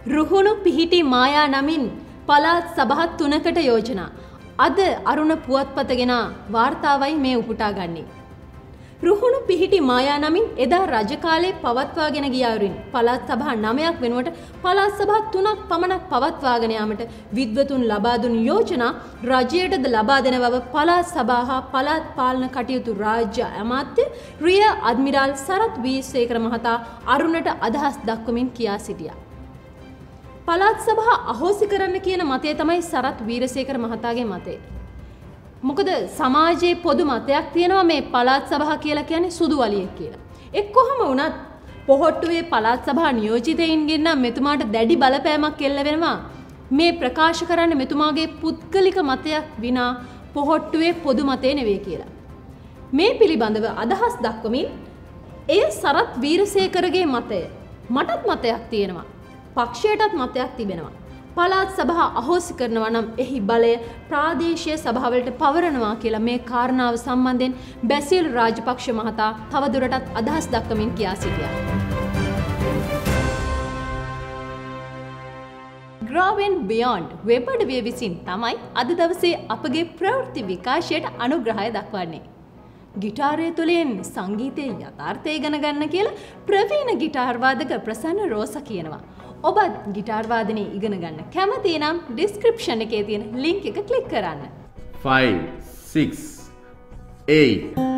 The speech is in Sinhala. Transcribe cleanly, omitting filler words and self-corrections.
රුහුණු පිහිටි මායා නමින් පළාත් සභා 3කට යෝජනා. අද අරුණ පුවත්පතගෙන වාර්තාවයි මේ උපුටා ගන්නේ. රුහුණු පිහිටි මායා නමින් එදා රජ කාලේ පවත්වාගෙන ගිය අයුරින් පළාත් සභා 9ක් වෙනුවට පළාත් සභා 3ක් පමණක් පවත්වාගෙන යාමට විද්වතුන් ලබා දුන් යෝජනා රජයටද ලබා දෙන බව පළාත් සභා හා පළාත් පාලන කටයුතු රාජ්‍ය අමාත්‍ය රිය අඩ්මිරාල් සරත් වීරසේකර මහතා අරුණට අදහස් දක්වමින් කියා සිටියා. පළාත් සභා අහෝසි කරන්න කියන මතය තමයි සරත් වීරසේකර මහතාගේ මතය. මොකද සමාජයේ පොදු මතයක් තියෙනවා මේ පළාත් සභා කියලා කියන්නේ සුදු වලියෙක් කියලා. එක් කොහම වුණත් පොහොට්ටුවේ පළාත් සභා නියෝජිතයින්ගෙන් නම් මෙතුමාට දැඩි බලපෑමක් එල්ල වෙනවා. මේ ප්‍රකාශ කරන්න මෙතුමාගේ පුද්ගලික මතයක් විනා පොහොට්ටුවේ පොදු මතය නෙවෙයි කියලා. මේ පිළිබඳව අදහස් දක්වමින් එය සරත් වීරසේකරගේ මතය. මටත් මතයක් තියෙනවා. පක්ෂයටත් මතයක් තිබෙනවා. පළාත් සභා අහෝසි කරනවා නම් එහි බලය ප්‍රාදේශීය සභාවලට පවරනවා කියලා මේ කාරණාව සම්බන්ධයෙන් බැසිල් රාජපක්ෂ මහතා තවදුරටත් අදහස් දක්වමින් කියා සිටියා. Grow and Beyond වෙබ් අඩවිය විසින් තමයි අද දවසේ අපගේ ප්‍රවෘත්ති විකාශයට අනුග්‍රහය දක්වන්නේ. ගිටාරය තුළින් සංගීතයේ යථාර්ථය ඉගෙන ගන්න කියලා ප්‍රවීණ ගිටාර් වාදක ප්‍රසන්න රෝස කියනවා. ඔබත් ගිටාර් වාදනය ඉගෙන ගන්න කැමති නම් ඩිස්ක්‍රිප්ෂන් එකේ තියෙන ලින්ක් එක ක්ලික් කරන්න. 5 6 8